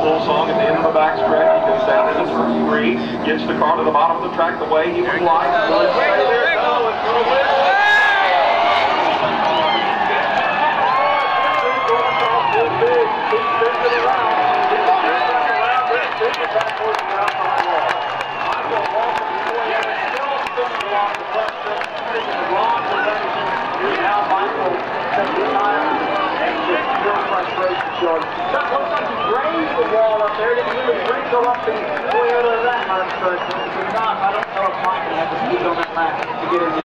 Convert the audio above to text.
full song at the end of the backstretch. He goes down into turn 3, gets the car to the bottom of the track the way he would like. Will it stay there? No, it's going to win. That looks like he grazed the wall up there. Didn't really go up the way out of that much, but it's not. I don't know if Mike can have to speed on that lap to get in.